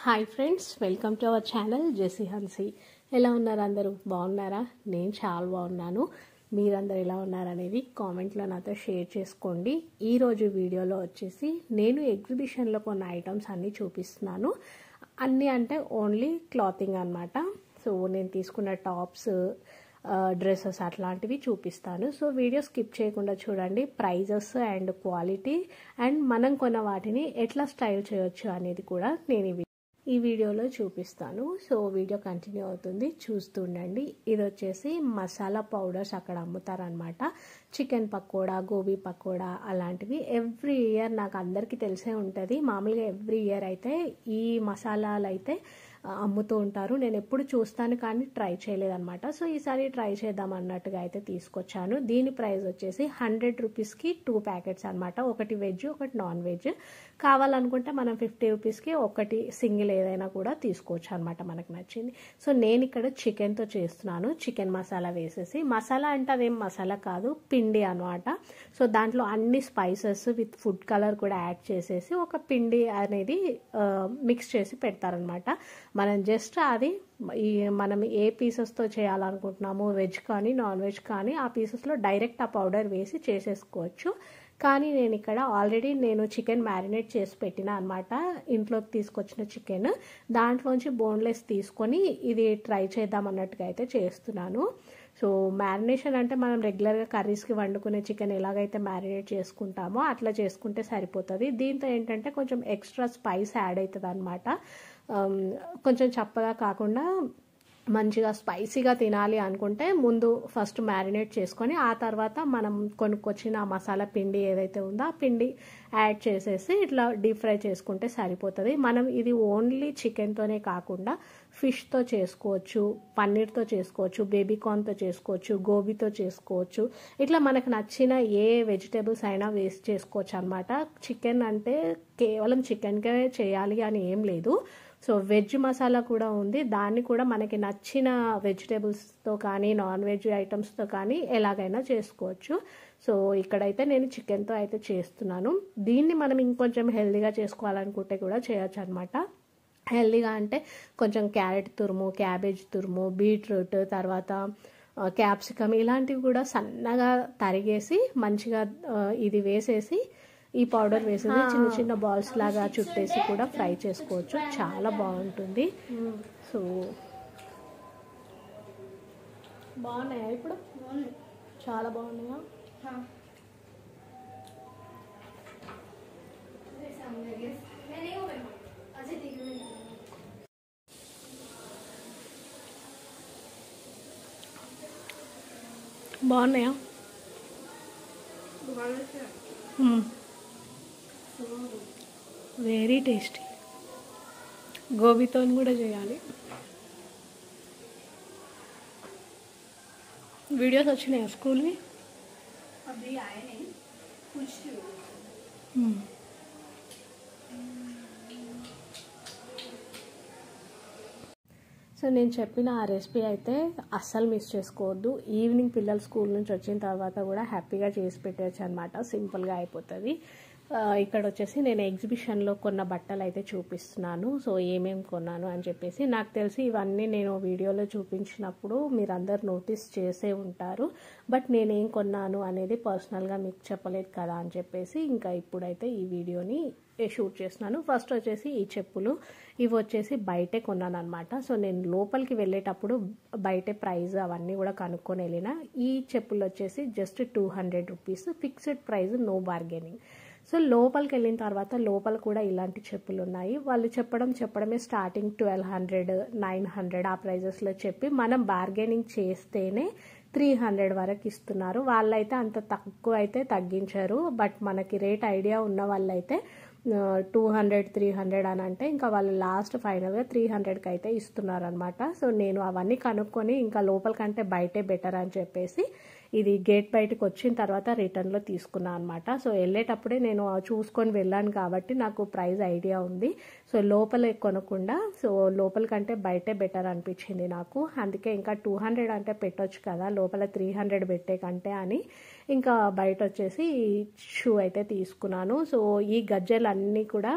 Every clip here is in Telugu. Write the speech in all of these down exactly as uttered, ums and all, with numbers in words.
Hi friends, welcome to our channel JC Hansi. ఎలా ఉన్నారు అందరూ? బాగున్నారా? నేను చాలా బాగున్నాను. మీరందరూ ఎలా ఉన్నారనేది కామెంట్లో నాతో షేర్ చేసుకోండి. ఈరోజు వీడియోలో వచ్చేసి నేను ఎగ్జిబిషన్లో కొన్న ఐటమ్స్ అన్నీ చూపిస్తున్నాను. అన్నీ అంటే ఓన్లీ క్లాతింగ్ అన్నమాట. సో నేను తీసుకున్న టాప్స్, డ్రెస్సెస్ అట్లాంటివి చూపిస్తాను. సో వీడియో స్కిప్ చేయకుండా చూడండి. ప్రైజెస్ అండ్ క్వాలిటీ అండ్ మనం కొన్న వాటిని ఎట్లా స్టైల్ చేయొచ్చు అనేది కూడా నేను ఈ వీడియోలో చూపిస్తాను. సో వీడియో కంటిన్యూ అవుతుంది, చూస్తుండండి. ఇది వచ్చేసి మసాలా పౌడర్స్ అక్కడ అమ్ముతారనమాట. చికెన్ పకోడా, గోబీ పకోడా అలాంటివి ఎవ్రీ ఇయర్ నాకు అందరికీ తెలిసే ఉంటుంది. మామూలుగా ఎవ్రీ ఇయర్ అయితే ఈ మసాలాలు అయితే అమ్ముతూ ఉంటారు. నేను ఎప్పుడు చూస్తాను కానీ ట్రై చేయలేదన్నమాట. సో ఈసారి ట్రై చేద్దాం అన్నట్టుగా అయితే తీసుకొచ్చాను. దీని ప్రైస్ వచ్చేసి హండ్రెడ్ రూపీస్కి టూ ప్యాకెట్స్ అనమాట. ఒకటి వెజ్, ఒకటి నాన్ వెజ్. కావాలనుకుంటే మనం ఫిఫ్టీ రూపీస్కి ఒకటి సింగిల్ ఏదైనా కూడా తీసుకోవచ్చు అనమాట, మనకు నచ్చింది. సో నేను ఇక్కడ చికెన్తో చేస్తున్నాను. చికెన్ మసాలా వేసేసి, మసాలా అంటే అదేం మసాలా కాదు, పిండి అనమాట. సో దాంట్లో అన్ని స్పైసెస్ విత్ ఫుడ్ కలర్ కూడా యాడ్ చేసేసి ఒక పిండి అనేది మిక్స్ చేసి పెడతారనమాట. మనం జస్ట్ అది ఈ మనం ఏ పీసెస్తో చేయాలనుకుంటున్నామో, వెజ్ కానీ నాన్ వెజ్ కానీ, ఆ పీసెస్లో డైరెక్ట్ ఆ పౌడర్ వేసి చేసేసుకోవచ్చు. కానీ నేను ఇక్కడ ఆల్రెడీ నేను చికెన్ మ్యారినేట్ చేసి పెట్టిన అనమాట. ఇంట్లోకి తీసుకొచ్చిన చికెన్, దాంట్లోంచి బోన్లెస్ తీసుకొని ఇది ట్రై చేద్దాం అన్నట్టుగా అయితే చేస్తున్నాను. సో మ్యారినేషన్ అంటే మనం రెగ్యులర్గా కర్రీస్కి వండుకునే చికెన్ ఎలాగైతే మ్యారినేట్ చేసుకుంటామో అట్లా చేసుకుంటే సరిపోతుంది. దీంతో ఏంటంటే కొంచెం ఎక్స్ట్రా స్పైస్ యాడ్ అవుతుంది అనమాట. కొంచెం చప్పగా కాకుండా మంచిగా స్పైసీగా తినాలి అనుకుంటే ముందు ఫస్ట్ మ్యారినేట్ చేసుకొని ఆ తర్వాత మనం కొనుక్కొచ్చిన మసాలా పిండి ఏదైతే ఉందో ఆ పిండి యాడ్ చేసేసి ఇట్లా డీప్ ఫ్రై చేసుకుంటే సరిపోతుంది. మనం ఇది ఓన్లీ చికెన్తోనే కాకుండా ఫిష్తో చేసుకోవచ్చు, పన్నీర్తో చేసుకోవచ్చు, బేబీకార్న్తో చేసుకోవచ్చు, గోబీతో చేసుకోవచ్చు. ఇట్లా మనకు నచ్చిన ఏ వెజిటేబుల్స్ అయినా వేస్ట్ చేసుకోవచ్చు అనమాట. చికెన్ అంటే కేవలం చికెన్కే చేయాలి అని ఏం లేదు. సో వెజ్ మసాలా కూడా ఉంది. దాన్ని కూడా మనకి నచ్చిన వెజిటేబుల్స్తో కానీ నాన్ వెజ్ ఐటమ్స్తో కానీ ఎలాగైనా చేసుకోవచ్చు. సో ఇక్కడైతే నేను చికెన్తో అయితే చేస్తున్నాను. దీన్ని మనం ఇంకొంచెం హెల్దీగా చేసుకోవాలనుకుంటే కూడా చేయొచ్చు అనమాట. హెల్దీగా అంటే కొంచెం క్యారెట్ తురుము, క్యాబేజ్ తురుము, బీట్రూట్, తర్వాత క్యాప్సికమ్ ఇలాంటివి కూడా సన్నగా తరిగేసి మంచిగా ఇది వేసేసి ఈ పౌడర్ వేసేసి చిన్న చిన్న బాల్స్ లాగా చుట్టేసి కూడా ఫ్రై చేసుకోవచ్చు. చాలా బాగుంటుంది. సో బాగున్నాయా? ఇప్పుడు చాలా బాగున్నాయా? బాగున్నాయా? Very tasty. గోబీతో కూడా చేయాలి. వీడియోస్ వచ్చినాయా స్కూల్వి? సో నేను చెప్పిన ఆ రెసిపీ అయితే అస్సలు మిస్ చేసుకోవద్దు. ఈవినింగ్ పిల్లలు స్కూల్ నుంచి వచ్చిన తర్వాత కూడా హ్యాపీగా చేసి పెట్టవచ్చు అనమాట. సింపుల్గా అయిపోతుంది. ఇక్కడ వచ్చేసి నేను ఎగ్జిబిషన్లో కొన్న బట్టలు అయితే చూపిస్తున్నాను. సో ఏమేమి కొన్నాను అని చెప్పేసి నాకు తెలిసి ఇవన్నీ నేను వీడియోలో చూపించినప్పుడు మీరు అందరు నోటీస్ చేసే ఉంటారు. బట్ నేనేం కొన్నాను అనేది పర్సనల్గా మీకు చెప్పలేదు కదా అని చెప్పేసి ఇంకా ఇప్పుడైతే ఈ వీడియోని షూట్ చేస్తున్నాను. ఫస్ట్ వచ్చేసి ఈ చెప్పులు, ఇవి వచ్చేసి బయటే కొన్నాను అనమాట. సో నేను లోపలికి వెళ్ళేటప్పుడు బయటే ప్రైస్ అవన్నీ కూడా కనుక్కొని వెళ్ళిన. ఈ చెప్పులు వచ్చేసి just two hundred rupees fixed price, no bargaining. So లోపలికి వెళ్ళిన తర్వాత లోపల కూడా ఇలాంటి చెప్పులు ఉన్నాయి. వాళ్ళు చెప్పడం చెప్పడమే starting twelve hundred nine hundred ఆ ప్రైజెస్లో చెప్పి మనం బార్గెనింగ్ చేస్తేనే త్రీ హండ్రెడ్ వరకు ఇస్తున్నారు. వాళ్ళైతే అంత తక్కువ అయితే తగ్గించారు. బట్ మనకి రేట్ ఐడియా ఉన్న వాళ్ళైతే టూ హండ్రెడ్ త్రీ హండ్రెడ్ అని అంటే ఇంకా వాళ్ళు లాస్ట్ ఫైనల్గా త్రీ హండ్రెడ్కి అయితే ఇస్తున్నారు అనమాట. సో నేను అవన్నీ కనుక్కొని ఇంకా లోపలికంటే బయటే బెటర్ అని చెప్పేసి ఇది గేట్ బయటకు వచ్చిన తర్వాత రిటర్న్లో తీసుకున్నాను అనమాట. సో వెళ్ళేటప్పుడే నేను చూసుకొని వెళ్ళాను కాబట్టి నాకు ప్రైస్ ఐడియా ఉంది. సో లోపల కొనకుండా సో లోపలికంటే బయటే బెటర్ అనిపించింది నాకు. అందుకే ఇంకా టూ హండ్రెడ్ అంటే పెట్టొచ్చు కదా లోపల త్రీ హండ్రెడ్ పెట్టే కంటే అని ఇంకా బయట వచ్చేసి షూ అయితే తీసుకున్నాను. సో ఈ గజ్జలు అన్నీ కూడా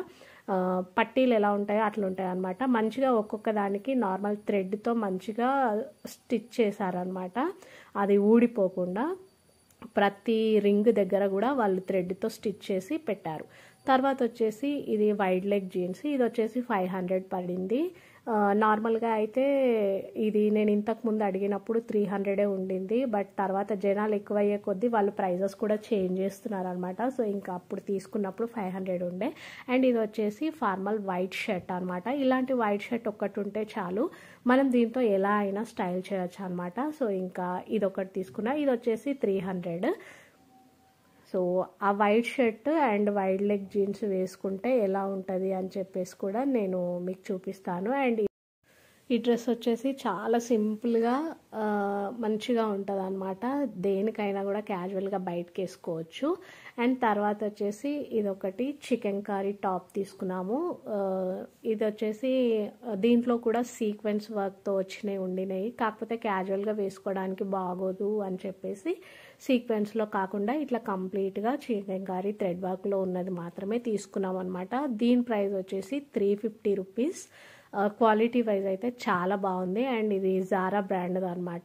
పట్టీలు ఎలా ఉంటాయో అట్లా ఉంటాయి అనమాట. మంచిగా ఒక్కొక్క దానికి నార్మల్ థ్రెడ్తో మంచిగా స్టిచ్ చేశారనమాట, అది ఊడిపోకుండా. ప్రతి రింగ్ దగ్గర కూడా వాళ్ళు థ్రెడ్తో స్టిచ్ చేసి పెట్టారు. తర్వాత వచ్చేసి ఇది వైడ్ లెగ్ జీన్స్, ఇది వచ్చేసి ఫైవ్ హండ్రెడ్ పడింది. నార్మల్గా అయితే ఇది నేను ఇంతకు ముందు అడిగినప్పుడు త్రీ హండ్రెడే ఉండింది, బట్ తర్వాత జనాలు ఎక్కువయ్యే కొద్దీ వాళ్ళు ప్రైజెస్ కూడా చేంజ్ చేస్తున్నారు అనమాట. సో ఇంకా అప్పుడు తీసుకున్నప్పుడు ఫైవ్ హండ్రెడ్ ఉండే. అండ్ ఇది వచ్చేసి ఫార్మల్ వైట్ షర్ట్ అనమాట. ఇలాంటి వైట్ షర్ట్ ఒక్కటి ఉంటే చాలు, మనం దీంతో ఎలా అయినా స్టైల్ చేయొచ్చు అనమాట. సో ఇంకా ఇది ఒకటి తీసుకున్నా, ఇది వచ్చేసి త్రీ హండ్రెడ్. సో ఆ white shirt and wide leg jeans వేసుకుంటే ఎలా ఉంటుంది అని చెప్పేసి కూడా నేను మీకు చూపిస్తాను. అండ్ ఈ డ్రెస్ వచ్చేసి చాలా సింపుల్గా మంచిగా ఉంటుంది అనమాట, దేనికైనా కూడా క్యాజువల్గా బయటకు వేసుకోవచ్చు. అండ్ తర్వాత వచ్చేసి ఇదొకటి చికెన్ కర్రీ టాప్ తీసుకున్నాము. ఇది వచ్చేసి దీంట్లో కూడా సీక్వెన్స్ వర్క్తో వచ్చినాయి ఉండినాయి, కాకపోతే క్యాజువల్గా వేసుకోవడానికి బాగోదు అని చెప్పేసి సీక్వెన్స్లో కాకుండా ఇట్లా కంప్లీట్గా చికెన్ కర్రీ థ్రెడ్ వర్క్లో ఉన్నది మాత్రమే తీసుకున్నాం అనమాట. దీని ప్రైస్ వచ్చేసి three fifty rupees. Quality wise అయితే చాలా బాగుంది. అండ్ ఇది జారా బ్రాండ్ అనమాట,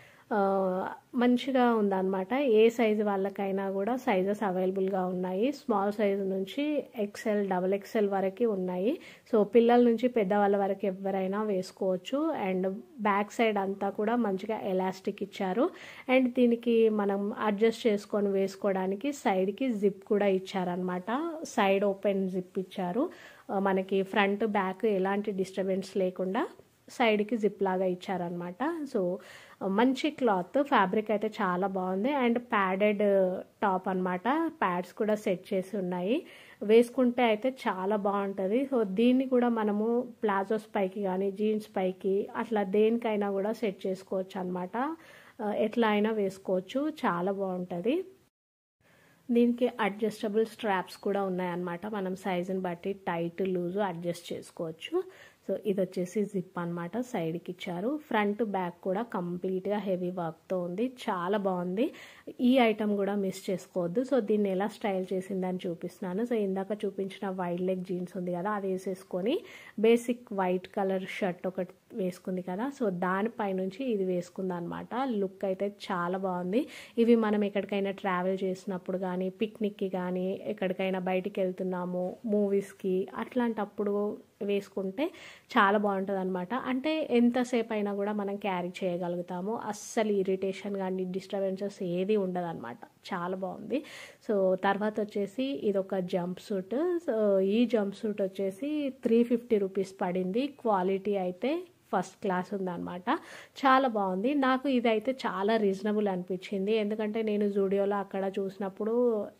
మంచిగా ఉందన్నమాట. ఏ సైజు వాళ్ళకైనా కూడా సైజెస్ అవైలబుల్గా ఉన్నాయి, స్మాల్ సైజు నుంచి ఎక్సెల్ డబల్ ఎక్సెల్ వరకు ఉన్నాయి. సో పిల్లల నుంచి పెద్దవాళ్ళ వరకు ఎవరైనా వేసుకోవచ్చు. అండ్ బ్యాక్ సైడ్ అంతా కూడా మంచిగా ఎలాస్టిక్ ఇచ్చారు. అండ్ దీనికి మనం అడ్జస్ట్ చేసుకొని వేసుకోవడానికి సైడ్కి జిప్ కూడా ఇచ్చారనమాట, సైడ్ ఓపెన్ జిప్ ఇచ్చారు. మనకి ఫ్రంట్ బ్యాక్ ఎలాంటి డిస్టర్బెన్స్ లేకుండా సైడ్కి జిప్ లాగా ఇచ్చారనమాట. సో మంచి క్లాత్, ఫ్యాబ్రిక్ అయితే చాలా బాగుంది. అండ్ ప్యాడెడ్ టాప్ అనమాట, ప్యాడ్స్ కూడా సెట్ చేసి ఉన్నాయి, వేసుకుంటే అయితే చాలా బాగుంటుంది. సో దీన్ని కూడా మనము ప్లాజోస్ పైకి కానీ జీన్స్ పైకి అట్లా దేనికైనా కూడా సెట్ చేసుకోవచ్చు అనమాట, ఎట్లా అయినా వేసుకోవచ్చు, చాలా బాగుంటుంది. దీనికి అడ్జస్టబుల్ స్ట్రాప్స్ కూడా ఉన్నాయన్నమాట, మనం సైజుని బట్టి టైట్ లూజు అడ్జస్ట్ చేసుకోవచ్చు. సో ఇది వచ్చేసి జిప్ అనమాట, సైడ్కి ఇచ్చారు. ఫ్రంట్ బ్యాక్ కూడా కంప్లీట్గా హెవీ వర్క్తో ఉంది, చాలా బాగుంది. ఈ ఐటమ్ కూడా మిస్ చేసుకోవద్దు. సో దీన్ని ఎలా స్టైల్ చేసిందని చూపిస్తున్నాను. సో ఇందాక చూపించిన వైడ్ లెగ్ జీన్స్ ఉంది కదా, అది వేసేసుకొని బేసిక్ వైట్ కలర్ షర్ట్ ఒకటి వేసుకుంది కదా, సో దానిపై నుంచి ఇది వేసుకుంది అనమాట. లుక్ అయితే చాలా బాగుంది. ఇవి మనం ఎక్కడికైనా ట్రావెల్ చేసినప్పుడు కానీ, పిక్నిక్కి కానీ, ఎక్కడికైనా బయటికి వెళ్తున్నాము మూవీస్కి, అట్లాంటప్పుడు వేసుకుంటే చాలా బాగుంటుంది అనమాట. అంటే ఎంతసేపు అయినా కూడా మనం క్యారీ చేయగలుగుతాము, అస్సలు ఇరిటేషన్ కానీ డిస్టర్బెన్సెస్ ఏది ఉండదు అనమాట, చాలా బాగుంది. సో తర్వాత వచ్చేసి ఇది ఒక జంప్ సూట్. సో ఈ జంప్ సూట్ వచ్చేసి త్రీ ఫిఫ్టీ రూపీస్ పడింది. క్వాలిటీ అయితే ఫస్ట్ క్లాస్ ఉందన్నమాట, చాలా బాగుంది. నాకు ఇదైతే చాలా రీజనబుల్ అనిపించింది, ఎందుకంటే నేను జూడియోలో అక్కడ చూసినప్పుడు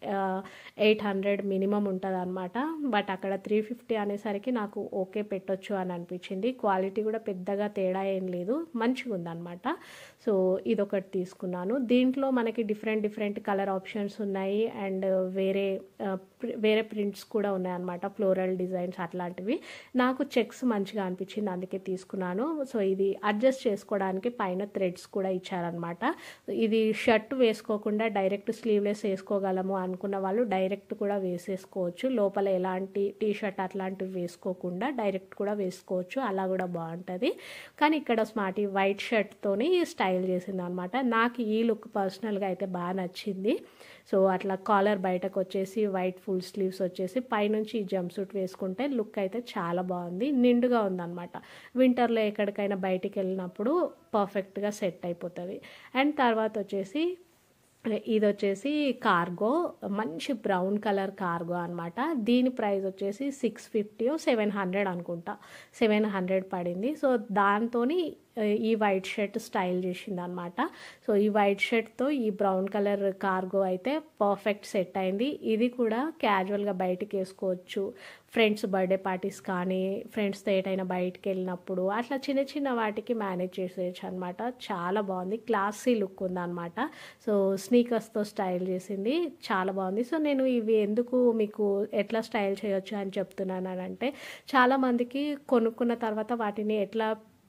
ఎయిట్ హండ్రెడ్ మినిమం ఉంటుంది అనమాట, బట్ అక్కడ త్రీ ఫిఫ్టీ అనేసరికి నాకు ఓకే పెట్టొచ్చు అని అనిపించింది. క్వాలిటీ కూడా పెద్దగా తేడా ఏం లేదు, మంచిగా ఉందన్నమాట. సో ఇదొకటి తీసుకున్నాను. దీంట్లో మనకి డిఫరెంట్ డిఫరెంట్ కలర్ ఆప్షన్స్ ఉన్నాయి, అండ్ వేరే వేరే ప్రింట్స్ కూడా ఉన్నాయన్నమాట, ఫ్లోరల్ డిజైన్స్ అట్లాంటివి. నాకు చెక్స్ మంచిగా అనిపించింది, అందుకే తీసుకున్నాను. సో ఇది అడ్జస్ట్ చేసుకోవడానికి పైన థ్రెడ్స్ కూడా ఇచ్చారనమాట. ఇది షర్ట్ వేసుకోకుండా డైరెక్ట్ స్లీవ్లెస్ వేసుకోగలము అనుకున్న వాళ్ళు డైరెక్ట్ కూడా వేసేసుకోవచ్చు, లోపల ఎలాంటి టీ షర్ట్ అట్లాంటివి వేసుకోకుండా డైరెక్ట్ కూడా వేసుకోవచ్చు, అలా కూడా బాగుంటుంది. కానీ ఇక్కడ స్మార్ట్ వైట్ షర్ట్తోని స్టైల్ చేసింది అనమాట. నాకు ఈ లుక్ పర్సనల్గా అయితే బాగా నచ్చింది. సో అట్లా కాలర్ బయటకు వచ్చేసి వైట్ ఫుల్ స్లీవ్స్ వచ్చేసి పైనుంచి ఈ జంప్ సూట్ వేసుకుంటే లుక్ అయితే చాలా బాగుంది, నిండుగా ఉందన్నమాట. వింటర్లో ఎక్కడికైనా బయటికి వెళ్ళినప్పుడు పర్ఫెక్ట్గా సెట్ అయిపోతుంది. అండ్ తర్వాత వచ్చేసి ఇది వచ్చేసి కార్గో, మంచి బ్రౌన్ కలర్ కార్గో అనమాట. దీని ప్రైస్ వచ్చేసి సిక్స్ ఫిఫ్టీ సెవెన్ హండ్రెడ్ అనుకుంటా, సెవెన్ హండ్రెడ్ పడింది. సో దాంతో ఈ వైట్ షర్ట్ స్టైల్ చేసింది అనమాట. సో ఈ వైట్ షర్ట్తో ఈ బ్రౌన్ కలర్ కార్గో అయితే పర్ఫెక్ట్ సెట్ అయింది. ఇది కూడా క్యాజువల్గా బయటికి వేసుకోవచ్చు, ఫ్రెండ్స్ బర్త్డే పార్టీస్ కానీ, ఫ్రెండ్స్తో ఏటైనా బయటికి వెళ్ళినప్పుడు అట్లా చిన్న చిన్న వాటికి మేనేజ్ చేసేయచ్చు అనమాట. చాలా బాగుంది, క్లాసీ లుక్ ఉందన్నమాట. సో స్నీకర్స్తో స్టైల్ చేసింది, చాలా బాగుంది. సో నేను ఇవి ఎందుకు మీకు ఎట్లా స్టైల్ చేయొచ్చు అని చెప్తున్నాను అంటే, చాలామందికి కొనుక్కున్న తర్వాత వాటిని ఎట్లా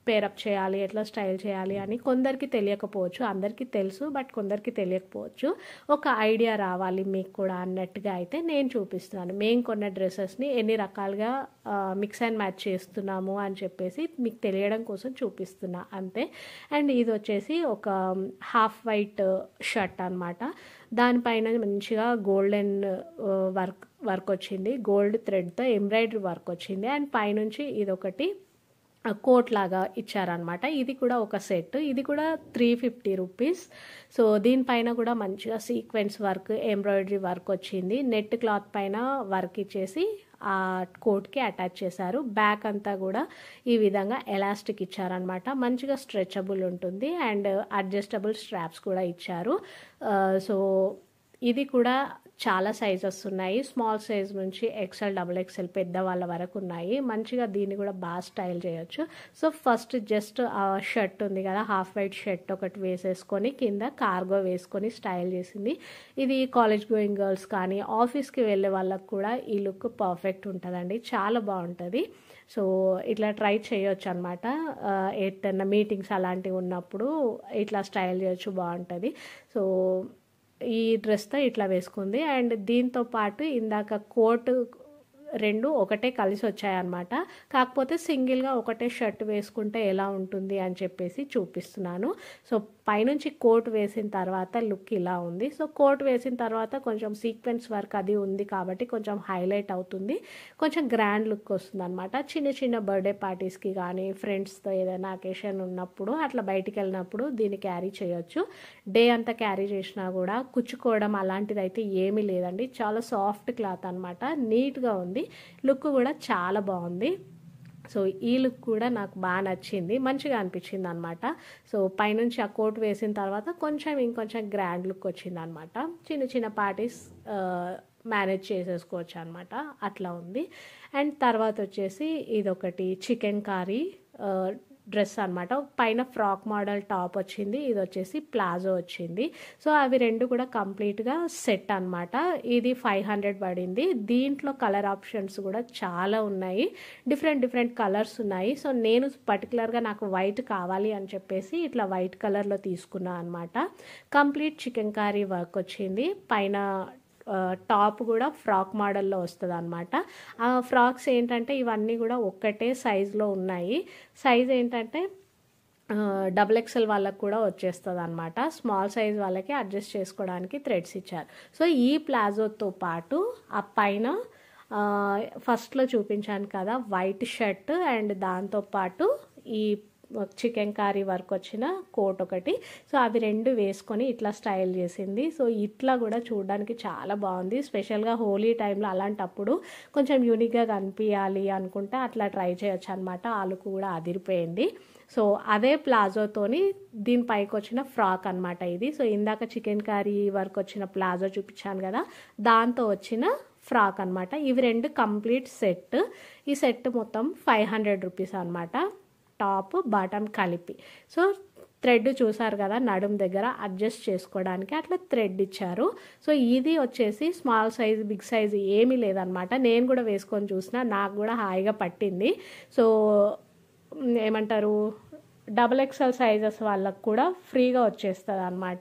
పేరప్ చేయాలి, ఎట్లా స్టైల్ చేయాలి అని కొందరికి తెలియకపోవచ్చు, అందరికీ తెలుసు బట్ కొందరికి తెలియకపోవచ్చు. ఒక ఐడియా రావాలి మీకు కూడా అన్నట్టుగా అయితే నేను చూపిస్తున్నాను. మేము కొన్న డ్రెస్సెస్ని ఎన్ని రకాలుగా మిక్స్ అండ్ మ్యాచ్ చేస్తున్నాము అని చెప్పేసి మీకు తెలియడం కోసం చూపిస్తున్నా అంతే. అండ్ ఇది వచ్చేసి ఒక హాఫ్ వైట్ షర్ట్ అనమాట. దానిపైన మంచిగా గోల్డెన్ వర్క్ వర్క్ వచ్చింది, గోల్డ్ థ్రెడ్తో ఎంబ్రాయిడరీ వర్క్ వచ్చింది. అండ్ పైనుంచి ఇది ఒకటి కోట్ లాగా ఇచ్చారనమాట. ఇది కూడా ఒక సెట్, ఇది కూడా త్రీ ఫిఫ్టీ రూపీస్. సో దీనిపైన కూడా మంచిగా సీక్వెన్స్ వర్క్, ఎంబ్రాయిడరీ వర్క్ వచ్చింది. నెట్ క్లాత్ పైన వర్క్ ఇచ్చేసి ఆ కోట్కి అటాచ్ చేశారు. బ్యాక్ అంతా కూడా ఈ విధంగా ఎలాస్టిక్ ఇచ్చారనమాట. మంచిగా స్ట్రెచబుల్ ఉంటుంది అండ్ అడ్జస్టబుల్ స్ట్రాప్స్ కూడా ఇచ్చారు. సో ఇది కూడా చాలా సైజెస్ ఉన్నాయి, స్మాల్ సైజ్ నుంచి ఎక్సెల్, డబుల్ ఎక్సెల్ పెద్ద వాళ్ళ వరకు ఉన్నాయి. మంచిగా దీన్ని కూడా బాగా స్టైల్ చేయొచ్చు. సో ఫస్ట్ జస్ట్ ఆ షర్ట్ ఉంది కదా, హాఫ్ వైట్ షర్ట్ ఒకటి వేసేసుకొని కింద కార్గో వేసుకొని స్టైల్ చేసింది. ఇది కాలేజ్ గోయింగ్ గర్ల్స్ కానీ ఆఫీస్కి వెళ్ళే వాళ్ళకు కూడా ఈ లుక్ పర్ఫెక్ట్ ఉంటుందండి, చాలా బాగుంటుంది. సో ఇట్లా ట్రై చేయొచ్చు అనమాట. ఎట్టన్నా మీటింగ్స్ అలాంటివి ఉన్నప్పుడు ఇట్లా స్టైల్ చేయొచ్చు, బాగుంటుంది. సో ఈ డ్రెస్తో ఇట్లా వేసుకుంది. అండ్ దీంతో పాటు ఇందాక కోట్ రెండు ఒకటే కలిసి వచ్చాయన్నమాట. కాకపోతే సింగిల్గా ఒకటే షర్ట్ వేసుకుంటే ఎలా ఉంటుంది అని చెప్పేసి చూపిస్తున్నాను. సో పైనుంచి కోట్ వేసిన తర్వాత లుక్ ఇలా ఉంది. సో కోట్ వేసిన తర్వాత కొంచెం సీక్వెన్స్ వర్క్ అది ఉంది కాబట్టి కొంచెం హైలైట్ అవుతుంది, కొంచెం గ్రాండ్ లుక్ వస్తుంది అనమాట. చిన్న చిన్న బర్త్డే పార్టీస్కి కానీ ఫ్రెండ్స్తో ఏదైనా అకేషన్ ఉన్నప్పుడు అట్లా బయటికి వెళ్ళినప్పుడు దీన్ని క్యారీ చేయొచ్చు. డే అంతా క్యారీ చేసినా కూడా కుచ్చుకోవడం అలాంటిది అయితే ఏమీ లేదండి. చాలా సాఫ్ట్ క్లాత్ అనమాట, నీట్గా ఉంది, లుక్ కూడా చాలా బాగుంది. సో ఈ లుక్ కూడా నాకు బాగా నచ్చింది, మంచిగా అనిపించింది అనమాట. సో పైనుంచి ఆ కోట్ వేసిన తర్వాత కొంచెం ఇంకొంచెం గ్రాండ్ లుక్ వచ్చింది అనమాట. చిన్న చిన్న పార్టీస్ మేనేజ్ చేసేసుకోవచ్చు అనమాట, అట్లా ఉంది. అండ్ తర్వాత వచ్చేసి ఇదొకటి చికెన్ కర్రీ డ్రెస్ అనమాట. పైన ఫ్రాక్ మోడల్ టాప్ వచ్చింది, ఇది వచ్చేసి ప్లాజో వచ్చింది. సో అవి రెండు కూడా కంప్లీట్గా సెట్ అనమాట. ఇది ఫైవ్ హండ్రెడ్ పడింది. దీంట్లో కలర్ ఆప్షన్స్ కూడా చాలా ఉన్నాయి, డిఫరెంట్ డిఫరెంట్ కలర్స్ ఉన్నాయి. సో నేను పర్టికులర్గా నాకు వైట్ కావాలి అని చెప్పేసి ఇట్లా వైట్ కలర్లో తీసుకున్నా అనమాట. కంప్లీట్ చికెన్ కర్రీ వర్క్ వచ్చింది. పైన టాప్ కూడా ఫ్రాక్ మోడల్లో వస్తుంది అనమాట. ఆ ఫ్రాక్స్ ఏంటంటే ఇవన్నీ కూడా ఒక్కటే సైజులో ఉన్నాయి. సైజ్ ఏంటంటే డబుల్ ఎక్సెల్ వాళ్ళకి కూడా వచ్చేస్తుంది అనమాట. స్మాల్ సైజ్ వాళ్ళకి అడ్జస్ట్ చేసుకోవడానికి థ్రెడ్స్ ఇచ్చారు. సో ఈ ప్లాజోతో పాటు ఆ పైన ఫస్ట్లో చూపించాను కదా వైట్ షర్ట్ అండ్ దాంతోపాటు ఈ చికెన్ కర్రీ వర్క్ వచ్చిన కోట్ ఒకటి, సో అవి రెండు వేసుకొని ఇట్లా స్టైల్ చేసింది. సో ఇట్లా కూడా చూడడానికి చాలా బాగుంది. స్పెషల్గా హోలీ టైంలో అలాంటప్పుడు కొంచెం యూనిక్గా కనిపించాలి అనుకుంటే అట్లా ట్రై చేయొచ్చు అనమాట. ఆలు కూడా అదిరిపోయింది. సో అదే ప్లాజోతోని దీనిపైకి వచ్చిన ఫ్రాక్ అనమాట ఇది. సో ఇందాక చికెన్ కర్రీ వర్క్ వచ్చిన ప్లాజో చూపించాను కదా, దాంతో వచ్చిన ఫ్రాక్ అనమాట. ఇవి రెండు కంప్లీట్ సెట్. ఈ సెట్ మొత్తం ఫైవ్ హండ్రెడ్ రూపీస్ అనమాట, టాప్ బాటమ్ కలిపి. సో థ్రెడ్ చూసారు కదా నడుం దగ్గర అడ్జస్ట్ చేసుకోవడానికి అట్లా థ్రెడ్ ఇచ్చారు. సో ఇది వచ్చేసి స్మాల్ సైజ్ బిగ్ సైజ్ ఏమీ లేదనమాట. నేను కూడా వేసుకొని చూసిన, నాకు కూడా హాయిగా పట్టింది. సో ఏమంటారు డబుల్ ఎక్స్ఎల్ సైజెస్ వాళ్ళకు కూడా ఫ్రీగా వచ్చేస్తుంది అనమాట.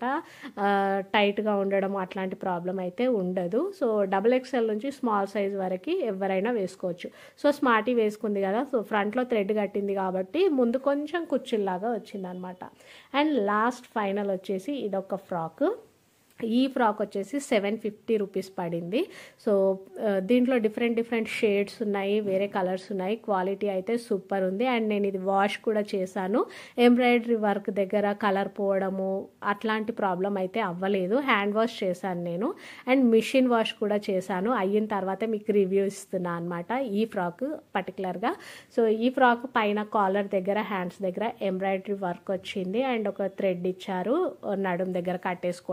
టైట్గా ఉండడం అట్లాంటి ప్రాబ్లం అయితే ఉండదు. సో డబుల్ ఎక్స్ఎల్ నుంచి స్మాల్ సైజ్ వరకు ఎవరైనా వేసుకోవచ్చు. సో స్మార్టీ వేసుకుంది కదా, సో ఫ్రంట్లో థ్రెడ్ కట్టింది కాబట్టి ముందు కొంచెం కుచ్చిల్లాగా వచ్చింది అనమాట. అండ్ లాస్ట్ ఫైనల్ వచ్చేసి ఇదొక ఫ్రాక్. ఈ ఫ్రాక్ వచ్చేసి సెవెన్ ఫిఫ్టీ రూపీస్ పడింది. సో దీంట్లో డిఫరెంట్ డిఫరెంట్ షేడ్స్ ఉన్నాయి, వేరే కలర్స్ ఉన్నాయి. క్వాలిటీ అయితే సూపర్ ఉంది. అండ్ నేను ఇది వాష్ కూడా చేశాను. ఎంబ్రాయిడరీ వర్క్ దగ్గర కలర్ పోవడము అట్లాంటి ప్రాబ్లం అయితే అవ్వలేదు. హ్యాండ్ వాష్ చేశాను నేను, అండ్ మిషన్ వాష్ కూడా చేశాను. అయిన తర్వాత మీకు రివ్యూ ఇస్తున్నా అనమాట ఈ ఫ్రాక్ పర్టికులర్గా. సో ఈ ఫ్రాక్ పైన కాలర్ దగ్గర హ్యాండ్స్ దగ్గర ఎంబ్రాయిడరీ వర్క్ వచ్చింది అండ్ ఒక థ్రెడ్ ఇచ్చారు నడుం దగ్గర కట్టేసుకోవడానికి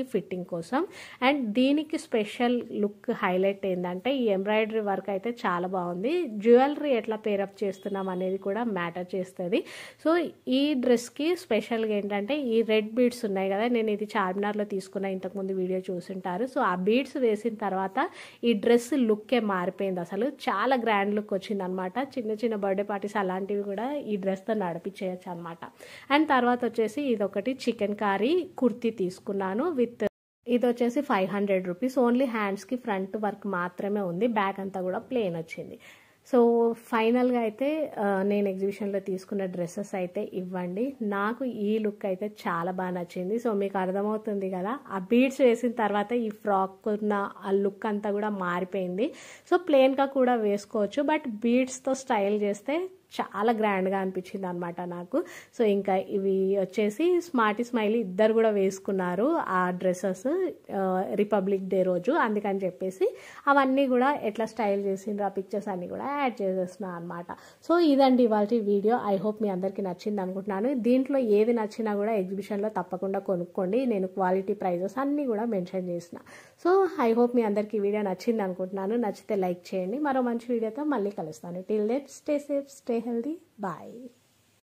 ఫిట్టింగ్ కోసం. అండ్ దీనికి స్పెషల్ లుక్ హైలైట్ ఏంటంటే ఈ ఎంబ్రాయిడరీ వర్క్ అయితే చాలా బాగుంది. జ్యువెలరీ ఎట్లా పేరప్ చేస్తున్నాం అనేది కూడా మ్యాటర్ చేస్తుంది. సో ఈ డ్రెస్కి స్పెషల్గా ఏంటంటే ఈ రెడ్ బీడ్స్ ఉన్నాయి కదా, నేను ఇది చార్మినార్లో తీసుకున్న, ఇంతకుముందు వీడియో చూసుంటారు. సో ఆ బీడ్స్ వేసిన తర్వాత ఈ డ్రెస్ లుక్కే మారిపోయింది. అసలు చాలా గ్రాండ్ లుక్ వచ్చింది అనమాట. చిన్న చిన్న బర్త్డే పార్టీస్ అలాంటివి కూడా ఈ డ్రెస్తో నడిపించేయచ్చు అనమాట. అండ్ తర్వాత వచ్చేసి ఇదొకటి చికెన్ కర్రీ కుర్తీ తీసుకున్నాను. విత్ ఇది వచ్చేసి ఫైవ్ హండ్రెడ్ రూపీస్. ఓన్లీ హ్యాండ్స్కి ఫ్రంట్ వర్క్ మాత్రమే ఉంది, బ్యాక్ అంతా కూడా ప్లెయిన్ వచ్చింది. సో ఫైనల్గా అయితే నేను ఎగ్జిబిషన్లో తీసుకున్న డ్రెస్సెస్ అయితే ఇవ్వండి. నాకు ఈ లుక్ అయితే చాలా బాగా నచ్చింది. సో మీకు అర్థమవుతుంది కదా, ఆ బీడ్స్ వేసిన తర్వాత ఈ ఫ్రాక్ ఉన్న ఆ లుక్ అంతా కూడా మారిపోయింది. సో ప్లెయిన్గా కూడా వేసుకోవచ్చు, బట్ బీడ్స్తో స్టైల్ చేస్తే చాలా గ్రాండ్గా అనిపించింది అనమాట నాకు. సో ఇంకా ఇవి వచ్చేసి స్మార్టీ స్మైలీ ఇద్దరు కూడా వేసుకున్నారు ఆ డ్రెస్సెస్ రిపబ్లిక్ డే రోజు, అందుకని చెప్పేసి అవన్నీ కూడా ఎట్లా స్టైల్ చేసిండ్రు ఆ పిక్చర్స్ అన్నీ కూడా యాడ్ చేసేస్తున్నాను అనమాట. సో ఇదండి ఇవాళ వీడియో. ఐ హోప్ మీ అందరికీ నచ్చింది అనుకుంటున్నాను. దీంట్లో ఏది నచ్చినా కూడా ఎగ్జిబిషన్లో తప్పకుండా కొనుక్కోండి. నేను క్వాలిటీ ప్రైజెస్ అన్నీ కూడా మెన్షన్ చేసిన. సో ఐ హోప్ మీ అందరికీ వీడియో నచ్చింది అనుకుంటున్నాను. నచ్చితే లైక్ చేయండి. మరో మంచి వీడియోతో మళ్ళీ కలుస్తాను. Till then stay safe, stay healthy. Bye.